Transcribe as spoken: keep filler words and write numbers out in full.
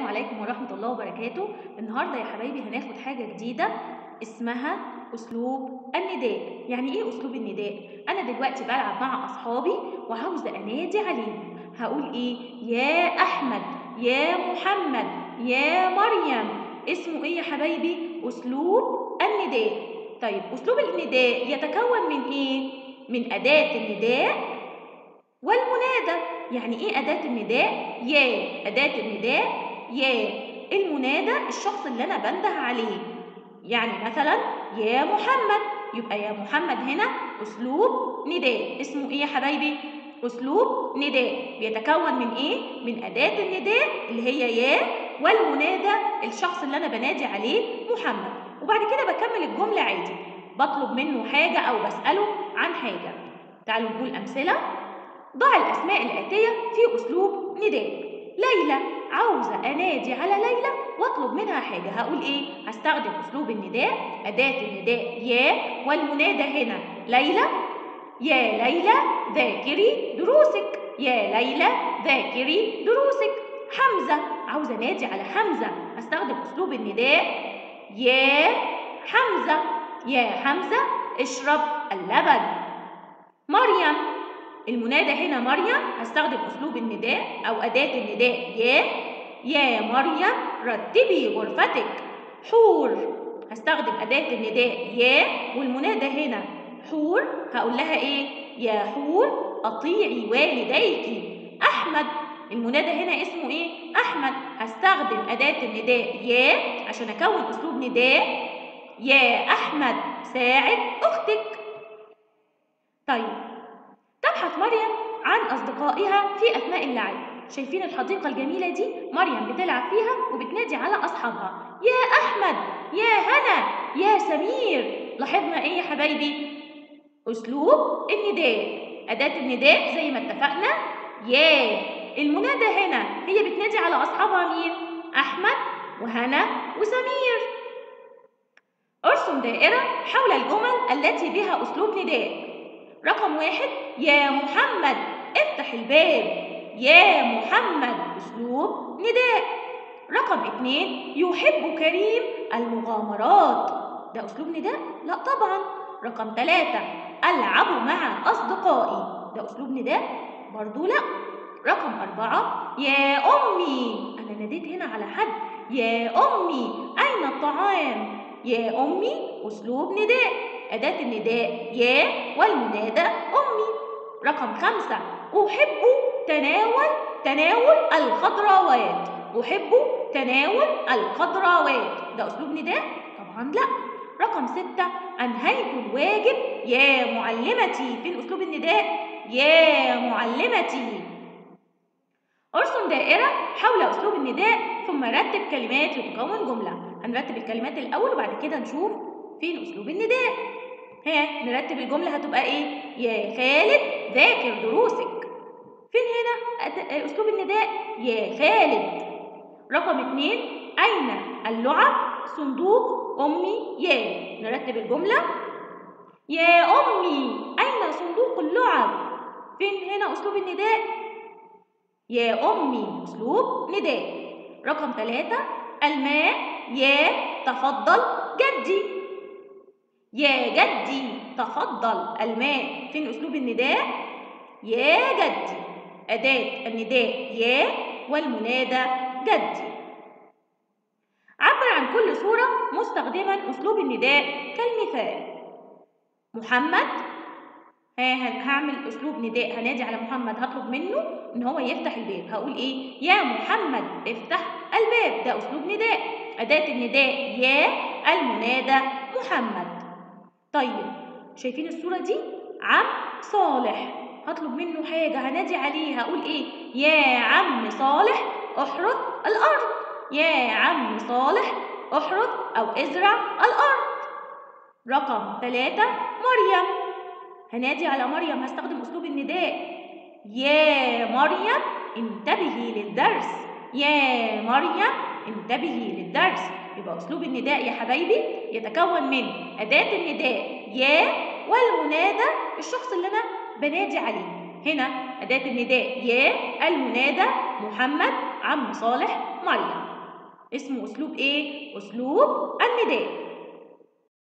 عليكم ورحمة الله وبركاته. النهاردة يا حبايبي هناخد حاجة جديدة اسمها أسلوب النداء. يعني إيه أسلوب النداء؟ أنا دلوقتي بلعب مع أصحابي وعاوزة أنادي عليهم، هقول إيه؟ يا أحمد، يا محمد، يا مريم. اسمه إيه يا حبايبي؟ أسلوب النداء. طيب أسلوب النداء يتكون من إيه؟ من أداة النداء والمنادى. يعني ايه أداة النداء؟ يا. أداة النداء يا. المنادى الشخص اللي أنا بنده عليه. يعني مثلا يا محمد، يبقى يا محمد هنا أسلوب نداء. اسمه ايه يا حبايبي؟ أسلوب نداء. بيتكون من ايه؟ من أداة النداء اللي هي يا، والمنادى الشخص اللي أنا بنادي عليه محمد. وبعد كده بكمل الجملة عادي، بطلب منه حاجة أو بسأله عن حاجة. تعالوا نقول أمثلة. ضع الأسماء الآتية في أسلوب نداء. ليلى، عاوزة أنادي على ليلى وأطلب منها حاجة، هقول إيه؟ هستخدم أسلوب النداء، أداة النداء يا، والمنادى هنا ليلى. يا ليلى ذاكري دروسك، يا ليلى ذاكري دروسك. حمزة، عاوزة أنادي على حمزة، هستخدم أسلوب النداء يا حمزة. يا حمزة اشرب اللبن. مريم، المنادى هنا مريم، هستخدم أسلوب النداء أو أداة النداء يا. يا مريم رتبي غرفتك. حور، هستخدم أداة النداء يا، والمنادى هنا حور، هقول لها إيه؟ يا حور أطيعي والديك. أحمد، المنادى هنا اسمه إيه؟ أحمد، هستخدم أداة النداء يا عشان أكون أسلوب نداء. يا أحمد ساعد أختك. طيب، تبحث مريم عن أصدقائها في أثناء اللعب. شايفين الحديقة الجميلة دي؟ مريم بتلعب فيها وبتنادي على أصحابها. يا أحمد، يا هنا، يا سمير. لاحظنا إيه يا حبايبي؟ أسلوب النداء، أداة النداء زي ما اتفقنا يا. المنادى هنا هي بتنادي على أصحابها مين؟ أحمد وهنا وسمير. ارسم دائرة حول الجمل التي بها أسلوب نداء. رقم واحد، يا محمد افتح الباب. يا محمد أسلوب نداء. رقم اتنين، يحب كريم المغامرات. ده أسلوب نداء؟ لا طبعا. رقم تلاتة، ألعب مع أصدقائي. ده أسلوب نداء؟ برضو لا. رقم أربعة، يا أمي، أنا ناديت هنا على حد. يا أمي أين الطعام؟ يا أمي أسلوب نداء، أداة النداء يا، والمنادى أمي. رقم خمسة، أحب تناول تناول الخضروات. أحب تناول الخضروات. ده أسلوب نداء؟ طبعا لا. رقم ستة، أنهيت الواجب يا معلمتي. فين أسلوب النداء؟ يا معلمتي. ارسم دائرة حول أسلوب النداء ثم رتب كلمات لتكون جملة. هنرتب الكلمات الأول وبعد كده نشوف فين أسلوب النداء. ها نرتب الجملة هتبقى إيه؟ يا خالد ذاكر دروسك. فين هنا أسلوب النداء؟ يا خالد. رقم اتنين، أين اللعب؟ صندوق أمي يا. نرتب الجملة يا أمي أين صندوق اللعب؟ فين هنا أسلوب النداء؟ يا أمي أسلوب نداء. رقم ثلاثة، الماء يا تفضل جدي. يا جدي تفضل الماء. فين أسلوب النداء؟ يا جدي، أداة النداء يا، والمنادى جدي. عبر عن كل صورة مستخدما أسلوب النداء كالمثال. محمد، هعمل أسلوب نداء، هنادي على محمد، هطلب منه إن هو يفتح الباب. هقول إيه؟ يا محمد افتح الباب. ده أسلوب نداء، أداة النداء يا، المنادى محمد. طيب، شايفين الصورة دي؟ عم صالح، هطلب منه حاجة، هنادي عليه، هقول إيه؟ يا عم صالح احرث الأرض. يا عم صالح احرث أو ازرع الأرض. رقم ثلاثة، مريم، هنادي على مريم، هستخدم أسلوب النداء يا مريم انتبهي للدرس. يا مريم انتبهي للدرس. يبقى أسلوب النداء يا حبايبي يتكون من أداة النداء يا، والمنادى الشخص اللي أنا بنادي عليه. هنا أداة النداء يا، المنادى محمد، عم صالح، مريم. اسمه أسلوب إيه؟ أسلوب النداء.